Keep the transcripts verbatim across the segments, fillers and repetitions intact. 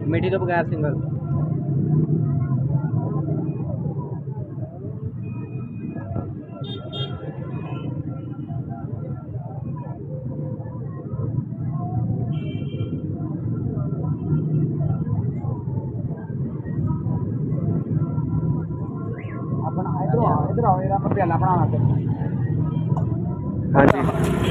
मीठी तो बगैर सिंगल। इधर आओ, इधर आओ, प्याला बनाना फिर। हाँ जी,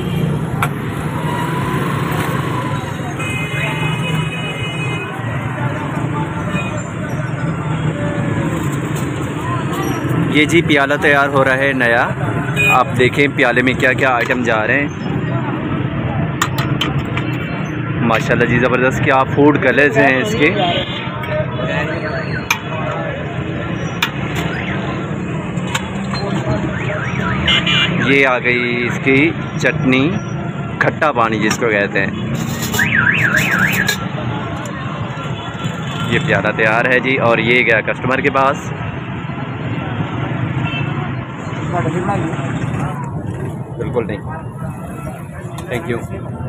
ये जी प्याला तैयार हो रहा है नया। आप देखें प्याले में क्या क्या आइटम जा रहे हैं। माशाल्लाह जी ज़बरदस्त, क्या फूड कलर्स हैं इसके। ये आ गई इसकी चटनी, खट्टा पानी जिसको कहते हैं। ये प्याला तैयार है जी और ये गया कस्टमर के पास। बिल्कुल नहीं, थैंक यू।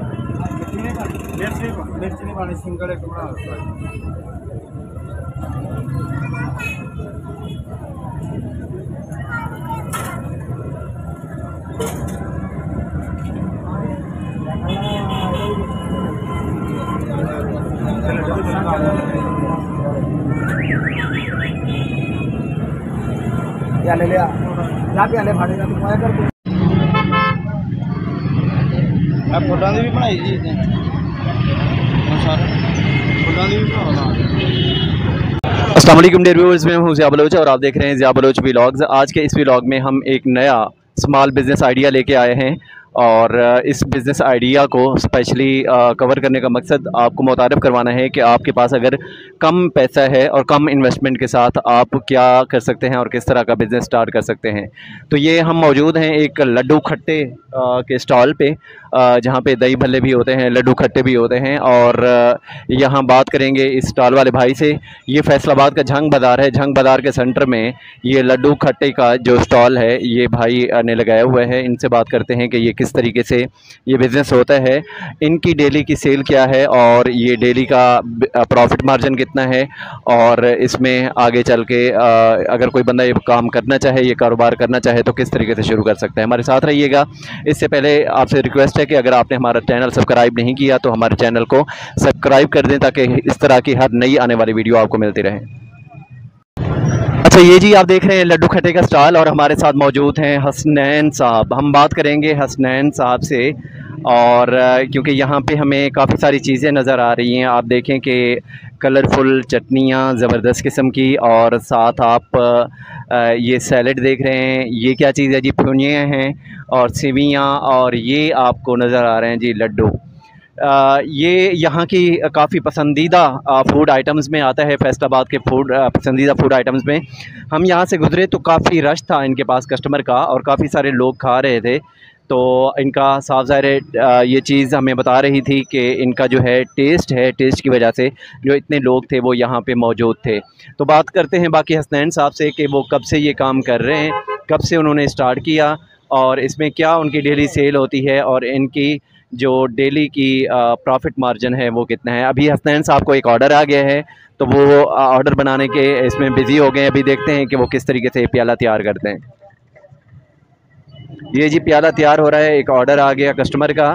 प्याले ले आ, जा प्याले फाड़े जा, तू आया कर तू। मैं फुटां दी भी बनाई जी इतने सर, फुटां दी भी बनाना। अस्सलाम वालेकुम डियर व्यूअर्स, मैं हूं ज़िया बलोच और आप देख रहे हैं ज़िया बलोच व्लॉग्स। आज के इस व्लॉग में हम एक नया स्मॉल बिज़नेस आइडिया लेके आए हैं और इस बिज़नेस आइडिया को स्पेशली कवर करने का मकसद आपको मुतारिफ़ करवाना है कि आपके पास अगर कम पैसा है और कम इन्वेस्टमेंट के साथ आप क्या कर सकते हैं और किस तरह का बिज़नेस स्टार्ट कर सकते हैं। तो ये हम मौजूद हैं एक लड्डू खट्टे के स्टॉल पे, जहाँ पे दही भल्ले भी होते हैं, लड्डू खट्टे भी होते हैं। और यहाँ बात करेंगे इस स्टॉल वाले भाई से। ये फैसलाबाद का झंग बाज़ार है, झंग बाज़ार के सेंटर में ये लड्डू खट्टे का जो स्टॉल है ये भाई ने लगाया हुआ है। इनसे बात करते हैं कि ये किस तरीके से ये बिज़नेस होता है, इनकी डेली की सेल क्या है और ये डेली का प्रॉफिट मार्जिन कितना है, और इसमें आगे चल के अगर कोई बंदा ये काम करना चाहे, ये कारोबार करना चाहे तो किस तरीके से शुरू कर सकता है। हमारे साथ रहिएगा। इससे पहले आपसे रिक्वेस्ट है कि अगर आपने हमारा चैनल सब्सक्राइब नहीं किया तो हमारे चैनल को सब्सक्राइब कर दें ताकि इस तरह की हर नई आने वाली वीडियो आपको मिलती रहे। अच्छा, ये जी आप देख रहे हैं लड्डू खट्टे का स्टॉल और हमारे साथ मौजूद हैं हसनैन साहब। हम बात करेंगे हसनैन साहब से, और क्योंकि यहाँ पे हमें काफ़ी सारी चीज़ें नज़र आ रही हैं। आप देखें कि कलरफुल चटनियाँ ज़बरदस्त किस्म की, और साथ आप ये सैलड देख रहे हैं। ये क्या चीज़ है जी? फुनियाँ हैं और सेवियाँ, और ये आपको नज़र आ रहे हैं जी लड्डू। आ, ये यहाँ की काफ़ी पसंदीदा फ़ूड आइटम्स में आता है। फैसलाबाद के फूड पसंदीदा फ़ूड आइटम्स में हम यहाँ से गुज़रे तो काफ़ी रश था इनके पास कस्टमर का, और काफ़ी सारे लोग खा रहे थे। तो इनका साफ ज़ाहिर ये चीज़ हमें बता रही थी कि इनका जो है टेस्ट है, टेस्ट की वजह से जो इतने लोग थे वो यहाँ पे मौजूद थे। तो बात करते हैं बाकी हसनैन साहब से कि वो कब से ये काम कर रहे हैं, कब से उन्होंने स्टार्ट किया, और इसमें क्या उनकी डेली सेल होती है, और इनकी जो डेली की प्रॉफिट मार्जिन है वो कितना है। अभी हसनैन साहब को एक ऑर्डर आ गया है तो वो ऑर्डर बनाने के इसमें बिज़ी हो गए। अभी देखते हैं कि वो किस तरीके से प्याला तैयार करते हैं। ये जी प्याला तैयार हो रहा है, एक ऑर्डर आ गया कस्टमर का।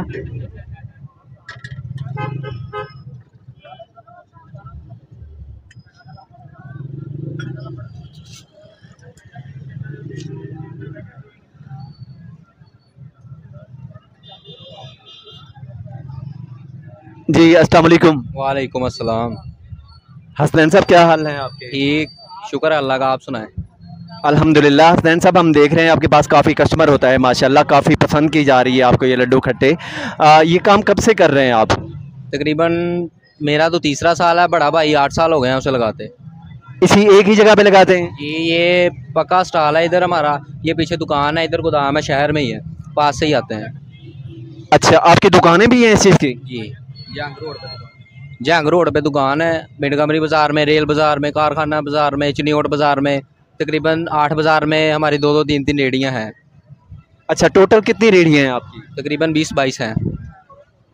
जी अस्सलाम वालेकुम। वालेकुम अस्सलाम। हसनैन साहब क्या हाल है आपके? ठीक, शुक्र है अल्लाह का, आप सुनाएं। अल्हम्दुलिल्लाह। हसनैन साहब हम देख रहे हैं आपके पास काफ़ी कस्टमर होता है माशाल्लाह, काफ़ी पसंद की जा रही है आपको ये लड्डू खट्टे। ये काम कब से कर रहे हैं आप? तकरीबन मेरा तो तीसरा साल है, बड़ा भाई आठ साल हो गए हैं उसे लगाते। इसी एक ही जगह पे लगाते हैं जी, ये पक्का स्टॉल है इधर हमारा, ये पीछे दुकान है, इधर गोदाम है, शहर में ही है, पास से ही आते हैं। अच्छा, आपकी दुकानें भी हैं इस चीज़ की? जी, जंग रोड पे जंग रोड पे दुकान है, मिंटगमरी बाज़ार में, रेल बाज़ार में, कारखाना बाज़ार में, चिनियोट बाज़ार में, तकरीबन आठ बाज़ार में हमारी दो दो तीन तीन रेहड़ियाँ हैं। अच्छा, टोटल कितनी रेहड़ियाँ हैं आपकी? तकरीबन बीस बाईस हैं।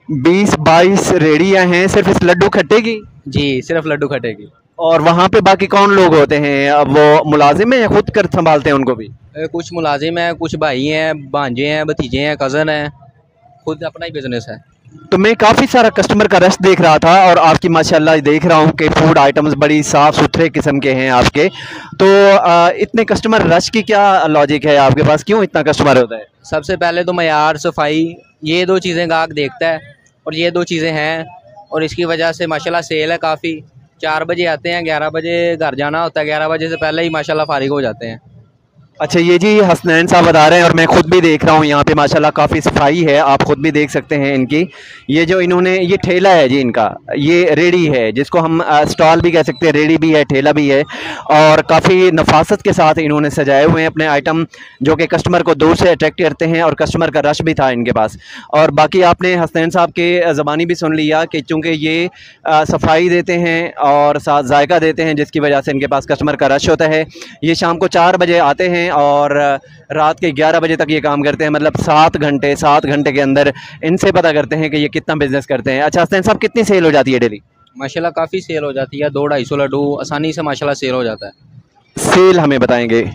बीस बाईस रेडियाँ हैं सिर्फ इस लड्डू खट्टे की? जी, सिर्फ लड्डू खट्टे की। और वहाँ पे बाकी कौन लोग होते हैं? अब वो मुलाजिम हैं या खुद कर संभालते हैं उनको भी? अ, कुछ मुलाजिम हैं, कुछ भाई हैं, भांजे हैं, भतीजे हैं, कज़न हैं, खुद अपना ही बिजनेस है। तो मैं काफ़ी सारा कस्टमर का रश देख रहा था और आपकी माशाल्लाह देख रहा हूँ कि फूड आइटम्स बड़ी साफ़ सुथरे किस्म के हैं आपके। तो आ, इतने कस्टमर रश की क्या लॉजिक है आपके पास, क्यों इतना कस्टमर होता है? सबसे पहले तो मयार, सफाई, ये दो चीज़ें गाहक देखता है और ये दो चीज़ें हैं और इसकी वजह से माशाल्लाह सेल है काफ़ी। चार बजे आते हैं, ग्यारह बजे घर जाना होता है, ग्यारह बजे से पहले ही माशाल्लाह फारिग हो जाते हैं। अच्छा, ये जी हसनैन साहब बता रहे हैं और मैं खुद भी देख रहा हूँ यहाँ पे माशाल्लाह काफ़ी सफाई है, आप खुद भी देख सकते हैं इनकी। ये जो इन्होंने ये ठेला है जी इनका, ये रेडी है जिसको हम स्टॉल भी कह सकते हैं, रेडी भी है, ठेला भी है और काफ़ी नफासत के साथ इन्होंने सजाए हुए हैं अपने आइटम, जो कि कस्टमर को दूर से अट्रैक्ट करते हैं और कस्टमर का रश भी था इनके पास। और बाकी आपने हसनैन साहब के ज़बानी भी सुन लिया कि चूँकि ये आ, सफाई देते हैं और साथ जायका देते हैं, जिसकी वजह से इनके पास कस्टमर का रश होता है। ये शाम को चार बजे आते हैं और रात के ग्यारह बजे तक ये काम करते हैं, मतलब सात घंटे सात घंटे के अंदर इनसे पता करते हैं कि ये कितना बिजनेस करते हैं। अच्छा हसनैन साहब, कितनी सेल हो जाती है डेली? माशाल्लाह काफ़ी सेल हो जाती है, दो ढाई सौ लड्डू आसानी से माशाल्लाह सेल हो जाता है। सेल हमें बताएंगे।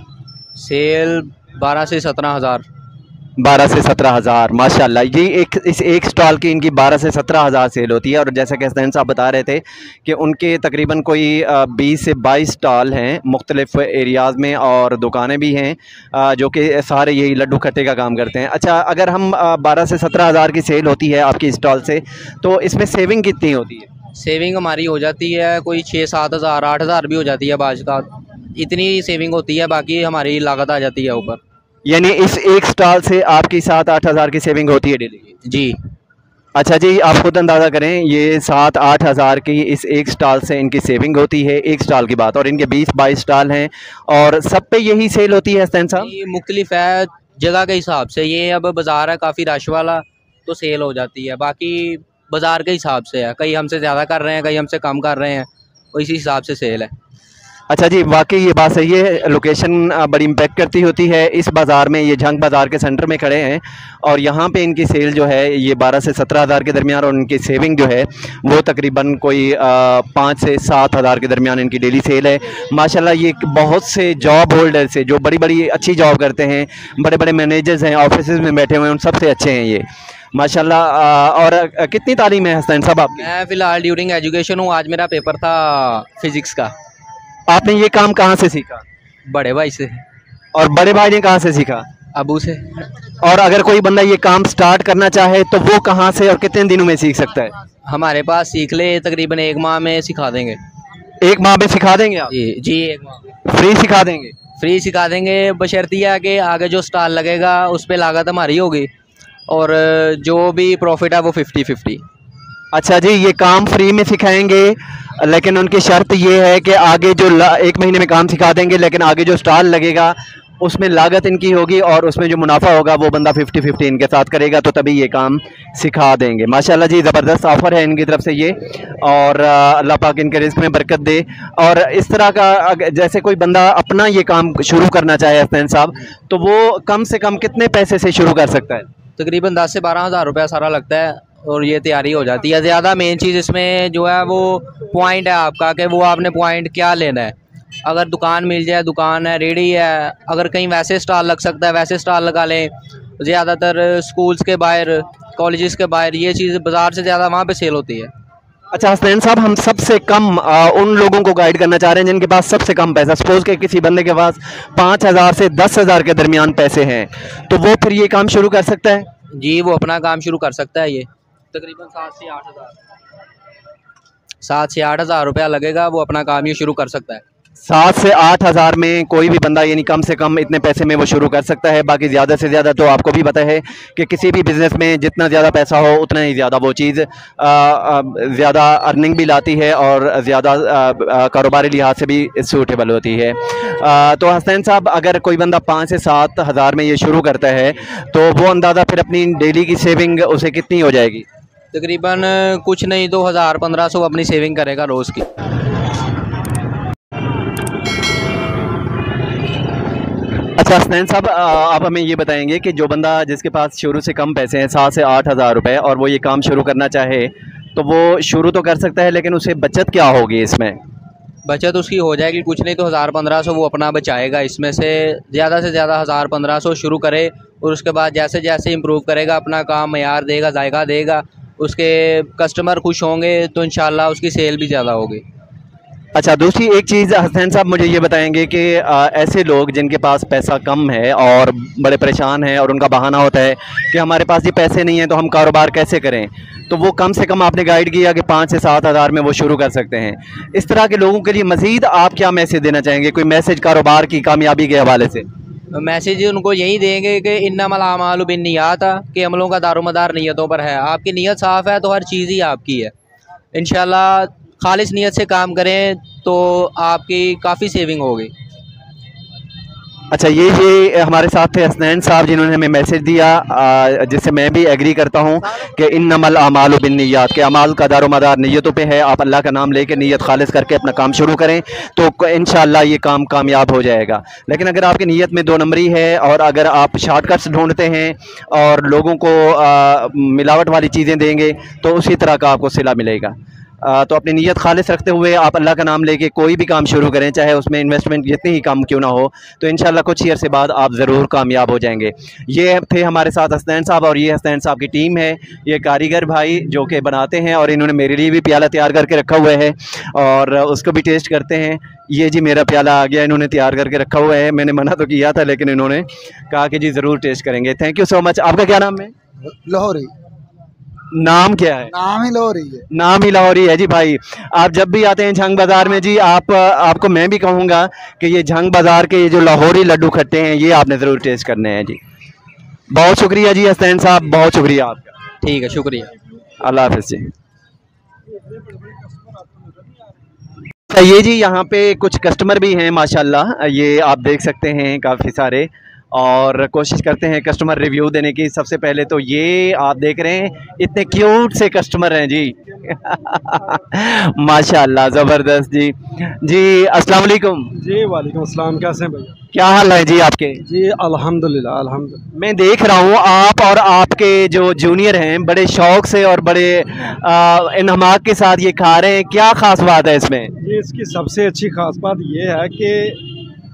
सेल बारह से सत्रह हज़ार। बारह से सत्रह हज़ार माशाल्लाह, ये एक इस एक स्टॉल की इनकी बारह से सत्रह हज़ार सेल होती है। और जैसा कि हसनैन साहब बता रहे थे कि उनके तकरीबन कोई बीस से बाईस स्टॉल हैं मुख्तलिफ एरियाज़ में और दुकानें भी हैं, अ, जो कि सारे यही लड्डू खट्टे का काम करते हैं। अच्छा, अगर हम बारह से सत्रह हज़ार की सेल होती है आपकी स्टॉल से, तो इसमें सेविंग कितनी होती है? सेविंग हमारी हो जाती है कोई छः सात हज़ार, आठ हज़ार भी हो जाती है बाज का, इतनी सेविंग होती है, बाकी हमारी लागत आ जाती है ऊपर। यानी इस एक स्टॉल से आपकी सात आठ हज़ार की सेविंग होती है डेली? जी। अच्छा जी, आप खुद अंदाज़ा करें, ये सात आठ हज़ार की इस एक स्टॉल से इनकी सेविंग होती है, एक स्टॉल की बात, और इनके बीस बाईस स्टॉल हैं और सब पे यही सेल होती है हसनैन साहब? ये मुख्तलिफ है जगह के हिसाब से, ये अब बाज़ार है काफ़ी रश वाला तो सेल हो जाती है, बाकी बाज़ार के हिसाब से है, कई हमसे ज़्यादा कर रहे हैं, कई हमसे कम कर रहे हैं, तो इसी हिसाब से सेल है। अच्छा जी, वाकई ये बात सही है, लोकेशन बड़ी इम्पेक्ट करती होती है। इस बाज़ार में, ये झंग बाज़ार के सेंटर में खड़े हैं और यहाँ पे इनकी सेल जो है ये बारह से सत्रह हज़ार के दरमियान और इनकी सेविंग जो है वो तकरीबन कोई पाँच से सात हज़ार के दरमियान इनकी डेली सेल है। माशाल्लाह, ये बहुत से जॉब होल्डर से जो बड़ी बड़ी अच्छी जॉब करते हैं, बड़े बड़े मैनेजर्स हैं, ऑफिस में बैठे हुए हैं, उन सबसे अच्छे हैं ये माशाल्लाह। और कितनी तालीम है हसनैन साहब आपकी? मैं फ़िलहाल ड्यूरिंग एजुकेशन हूँ, आज मेरा पेपर था फिज़िक्स का। आपने ये काम कहाँ से सीखा? बड़े भाई से। और बड़े भाई ने कहाँ से सीखा? अबू से। और अगर कोई बंदा ये काम स्टार्ट करना चाहे तो वो कहाँ से और कितने दिनों में सीख सकता है? हमारे पास सीख ले, तकरीबन एक माह में सिखा देंगे। एक माह में सिखा देंगे आप? जी जी, एक माह में फ्री सिखा देंगे? फ्री सिखा देंगे, बशर्ती है कि आगे जो स्टॉल लगेगा उस पर लागत हमारी होगी और जो भी प्रॉफिट है वो फिफ्टी फिफ्टी। अच्छा जी, ये काम फ्री में सिखाएंगे, लेकिन उनकी शर्त ये है कि आगे जो एक महीने में काम सिखा देंगे, लेकिन आगे जो स्टॉल लगेगा उसमें लागत इनकी होगी और उसमें जो मुनाफा होगा वो बंदा फिफ्टी फिफ्टी इनके साथ करेगा, तो तभी ये काम सिखा देंगे। माशाल्लाह जी, ज़बरदस्त ऑफ़र है इनकी तरफ से ये, और अल्लाह पाक इनके रिस्क में बरकत दे। और इस तरह का जैसे कोई बंदा अपना ये काम शुरू करना चाहे हसनैन साहब, तो वो कम से कम कितने पैसे से शुरू कर सकता है? तकरीबन दस से बारह हज़ार रुपया सारा लगता है और ये तैयारी हो जाती है। ज़्यादा मेन चीज़ इसमें जो है वो पॉइंट है आपका, कि वो आपने पॉइंट क्या लेना है। अगर दुकान मिल जाए, दुकान है, रेडी है, अगर कहीं वैसे स्टॉल लग सकता है वैसे स्टॉल लगा लें। ज़्यादातर स्कूल्स के बाहर, कॉलेजेस के बाहर ये चीज़ बाज़ार से ज़्यादा वहाँ पे सेल होती है। अच्छा हसनैन साहब, हम सबसे कम आ, उन लोगों को गाइड करना चाह रहे हैं जिनके पास सबसे कम पैसा, सपोज के किसी बंदे के पास पाँच हज़ार से दस हज़ार के दरमियान पैसे हैं, तो वो फिर ये काम शुरू कर सकता है? जी, वो अपना काम शुरू कर सकता है। ये तकरीबन सात से आठ हज़ार सात से आठ हज़ार रुपया लगेगा, वो अपना काम ये शुरू कर सकता है। सात से आठ हज़ार में कोई भी बंदा, यानी कम से कम इतने पैसे में वो शुरू कर सकता है। बाकी ज़्यादा से ज़्यादा तो आपको भी पता है कि किसी भी बिज़नेस में जितना ज़्यादा पैसा हो उतना ही ज़्यादा वो चीज़ ज़्यादा अर्निंग भी लाती है और ज़्यादा कारोबारी लिहाज से भी सूटेबल होती है। आ, तो हसनैन साहब, अगर कोई बंदा पाँच से सात हज़ार में ये शुरू करता है तो वो अंदाज़ा फिर अपनी डेली की सेविंग उसे कितनी हो जाएगी? तकरीबन कुछ नहीं, दो हज़ार पंद्रह सौ अपनी सेविंग करेगा रोज़ की। अच्छा हसनैन साहब, आ, आप हमें ये बताएंगे कि जो बंदा जिसके पास शुरू से कम पैसे हैं, सात से आठ हज़ार रुपये, और वो ये काम शुरू करना चाहे तो वो शुरू तो कर सकता है, लेकिन उसे बचत क्या होगी इसमें? बचत उसकी हो जाएगी कुछ नहीं तो हज़ार पंद्रह सौ वो अपना बचाएगा। इसमें से ज़्यादा से ज़्यादा हज़ार पंद्रह सौ शुरू करे, और उसके बाद जैसे जैसे इम्प्रूव करेगा, अपना काम मयार देगा, जायका देगा, उसके कस्टमर खुश होंगे तो इंशाल्लाह उसकी सेल भी ज़्यादा होगी। अच्छा, दूसरी एक चीज़ हसनैन साहब मुझे ये बताएंगे कि आ, ऐसे लोग जिनके पास पैसा कम है और बड़े परेशान हैं, और उनका बहाना होता है कि हमारे पास ये पैसे नहीं हैं तो हम कारोबार कैसे करें, तो वो कम से कम आपने गाइड किया कि पाँच से सात हज़ार में वो शुरू कर सकते हैं। इस तरह के लोगों के लिए मज़ीद आप क्या मैसेज देना चाहेंगे, कोई मैसेज कारोबार की कामयाबी के हवाले से? मैसेज उनको यही देंगे कि इन्नमल आमालु बिन्नियात, कि अमलों का दारोमदार नीयतों पर है। आपकी नीयत साफ़ है तो हर चीज़ ही आपकी है। इंशाल्लाह खालिस नीयत से काम करें तो आपकी काफ़ी सेविंग होगी। अच्छा, ये ये हमारे साथ थे हसनैन साहब जिन्होंने हमें मैसेज दिया, आ, जिससे मैं भी एग्री करता हूँ कि इन्नमल आमालु बिन्नियात, के अमाल का दारोमदार नीयतों पे है। आप अल्लाह का नाम लेके नीयत खालिस करके अपना काम शुरू करें तो इंशाअल्लाह ये काम कामयाब हो जाएगा। लेकिन अगर आपकी नीयत में दो नंबरी है और अगर आप शॉर्टकट्स ढूंढते हैं और लोगों को आ, मिलावट वाली चीज़ें देंगे तो उसी तरह का आपको सिला मिलेगा। आ, तो अपनी नीयत खालिस रखते हुए आप अल्लाह का नाम लेके कोई भी काम शुरू करें, चाहे उसमें इन्वेस्टमेंट जितनी ही कम क्यों ना हो, तो इंशाल्लाह कुछ ही अरसे बाद आप ज़रूर कामयाब हो जाएंगे। ये थे हमारे साथ हसनैन साहब, और ये हसनैन साहब की टीम है, ये कारीगर भाई जो कि बनाते हैं, और इन्होंने मेरे लिए भी प्याला तैयार करके रखा हुआ है और उसको भी टेस्ट करते हैं। ये जी मेरा प्याला आ गया, इन्होंने तैयार करके रखा हुआ है। मैंने मना तो किया था लेकिन इन्होंने कहा कि जी ज़रूर टेस्ट करेंगे। Thank you so much. आपका क्या नाम है? लाहौरी। नाम क्या है? नाम ही लाहौरी है। नाम ही लाहौरी है जी। भाई आप जब भी आते हैं झंग बाज़ार में जी, आप आपको मैं भी कहूँगा कि ये झंग बाज़ार के ये जो लाहौरी लड्डू खट्टे हैं ये आपने ज़रूर टेस्ट करने हैं जी। बहुत शुक्रिया जी हसनैन साहब, बहुत शुक्रिया आपका। ठीक है, शुक्रिया। अल्लाह हाफ़िज़ जी। अच्छा, ये जी यहाँ पे कुछ कस्टमर भी हैं माशाल्लाह, ये आप देख सकते हैं काफ़ी सारे, और कोशिश करते हैं कस्टमर रिव्यू देने की। सबसे पहले तो ये आप देख रहे हैं इतने क्यूट से कस्टमर हैं जी माशाल्लाह, ज़बरदस्त जी। जी अस्सलाम वालेकुम। जी वालेकुम अस्सलाम, कैसे हैं भैया? क्या हाल है जी आपके? जी अल्हम्दुलिल्लाह अल्हम्दुलिल्लाह। मैं देख रहा हूँ आप और आपके जो जूनियर हैं बड़े शौक से और बड़े इन्हमाक के साथ ये खा रहे हैं, क्या ख़ास बात है इसमें? जी इसकी सबसे अच्छी खास बात ये है कि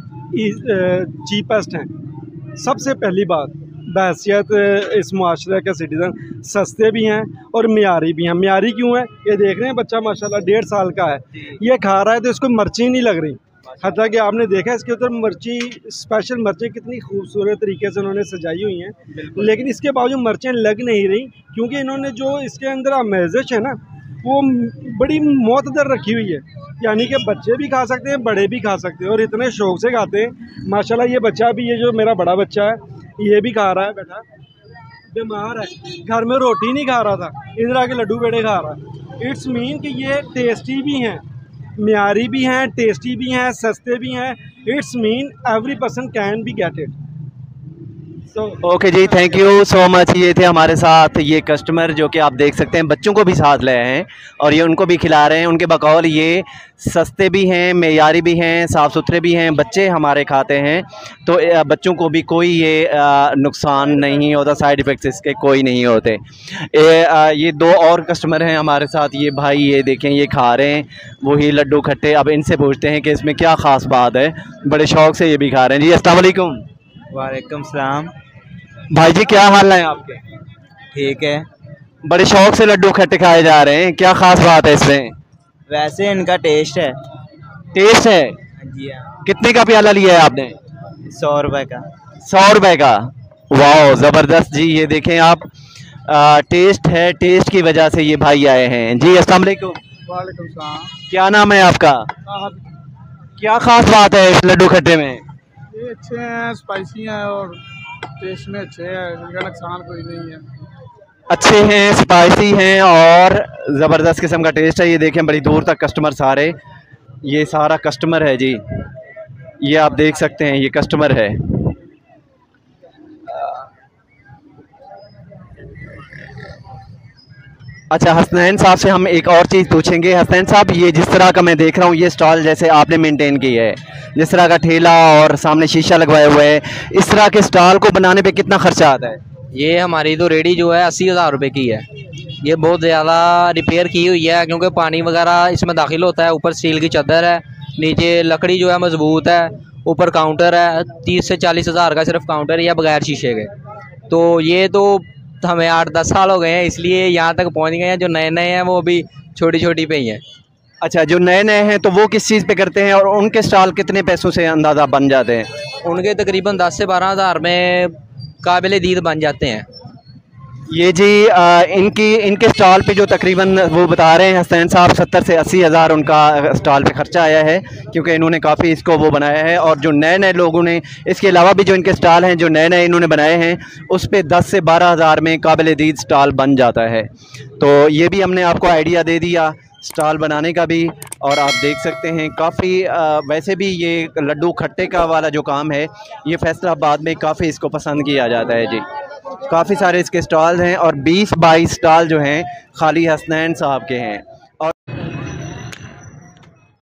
चीपेस्ट हैं। सबसे पहली बात, बहैसियत इस मुआशरे के सिटीज़न सस्ते भी हैं और मियारी भी हैं। मियारी क्यों है? ये देख रहे हैं बच्चा माशाल्लाह डेढ़ साल का है, ये खा रहा है तो इसको मिर्ची नहीं लग रही। हत्ता कि आपने देखा इसके ऊपर मिर्ची, स्पेशल मिर्चें कितनी खूबसूरत तरीके से उन्होंने सजाई हुई हैं, लेकिन इसके बावजूद मिर्चें लग नहीं रही क्योंकि इन्होंने जो इसके अंदर आमेज़श है ना वो बड़ी मौतदर रखी हुई है। यानी कि बच्चे भी खा सकते हैं, बड़े भी खा सकते हैं, और इतने शौक से खाते हैं माशाल्लाह। ये बच्चा भी, ये जो मेरा बड़ा बच्चा है ये भी खा रहा है। बेटा बीमार है, घर में रोटी नहीं खा रहा था, इधर आके लड्डू पेड़े खा रहा है। इट्स मीन कि ये टेस्टी भी हैं, म्यारी भी हैं, टेस्टी भी हैं, सस्ते भी हैं। It's mean every person can be get it. Okay जी, थैंक यू सो मच। ये थे हमारे साथ ये कस्टमर जो कि आप देख सकते हैं बच्चों को भी साथ ले आए हैं और ये उनको भी खिला रहे हैं। उनके बकौल ये सस्ते भी हैं, मेयारी भी हैं, साफ़ सुथरे भी हैं, बच्चे हमारे खाते हैं तो बच्चों को भी कोई ये नुकसान नहीं होता, साइड इफ़ेक्ट्स इसके कोई नहीं होते। ये दो और कस्टमर हैं हमारे साथ, ये भाई ये देखें ये खा रहे हैं वही लड्डू खट्टे। अब इनसे पूछते हैं कि इसमें क्या ख़ास बात है, बड़े शौक़ से ये भी खा रहे हैं। जी अस्सलाम वालेकुम। वालेकुम सलाम। भाई जी क्या हाल है आपके? ठीक है। बड़े शौक से लड्डू खट्टे खाए जा रहे हैं, क्या खास बात है इसमें? वैसे इनका टेस्ट है। टेस्ट है? जी हाँ। कितने का प्याला लिया है आपने? सौ रुपए का। सौ रुपए का, वाह ज़बरदस्त जी। ये देखें आप, आ, टेस्ट है, टेस्ट की वजह से ये भाई आए हैं। जी अस्सलाम वालेकुम। वालेकुम सलाम। क्या नाम है आपका? क्या खास बात है इस लड्डू खट्टे में? ये अच्छे हैं, स्पाइसी हैं और टेस्ट में अच्छे हैं, इनका नुकसान कोई नहीं है। अच्छे हैं, स्पाइसी हैं और ज़बरदस्त किस्म का टेस्ट है। ये देखें बड़ी दूर तक कस्टमर सारे, ये सारा कस्टमर है जी, ये आप देख सकते हैं ये कस्टमर है। अच्छा, हसनैन साहब से हम एक और चीज़ पूछेंगे। हसनैन साहब, ये जिस तरह का मैं देख रहा हूँ, ये स्टॉल जैसे आपने मेंटेन की है, जिस तरह का ठेला और सामने शीशा लगवाया हुआ है, इस तरह के स्टॉल को बनाने पे कितना खर्चा आता है? ये हमारी तो रेडी जो है अस्सी हज़ार रुपये की है। ये बहुत ज़्यादा रिपेयर की हुई है क्योंकि पानी वगैरह इसमें दाखिल होता है। ऊपर स्टील की चादर है, नीचे लकड़ी जो है मजबूत है, ऊपर काउंटर है। तीस से चालीस हज़ार का सिर्फ काउंटर है या बगैर शीशे के। तो ये तो हमें आठ दस साल हो गए हैं, इसलिए यहाँ तक पहुँच गए हैं। जो नए नए हैं वो अभी छोटी छोटी पे ही हैं। अच्छा, जो नए नए हैं तो वो किस चीज़ पे करते हैं और उनके स्टॉल कितने पैसों से अंदाज़ा बन जाते हैं? उनके तकरीबन दस से बारह हज़ार में काबिल दीद बन जाते हैं। ये जी आ, इनकी इनके स्टॉल पे जो तकरीबन वो बता रहे हैं हसनैन साहब, सत्तर से अस्सी हज़ार उनका स्टॉल पे खर्चा आया है, क्योंकि इन्होंने काफ़ी इसको वो बनाया है। और जो नए नए लोगों ने, इसके अलावा भी जो इनके स्टॉल हैं जो नए नए इन्होंने बनाए हैं, उस पे दस से बारह हज़ार में काबिल दीद स्टॉल बन जाता है। तो ये भी हमने आपको आइडिया दे दिया स्टॉल बनाने का भी। और आप देख सकते हैं काफ़ी, वैसे भी ये लड्डू खट्टे का वाला जो काम है, ये फैसलाबाद में काफ़ी इसको पसंद किया जाता है जी। काफ़ी सारे इसके स्टॉल हैं और बीस बाईस स्टॉल जो हैं खाली हसनैन साहब के हैं।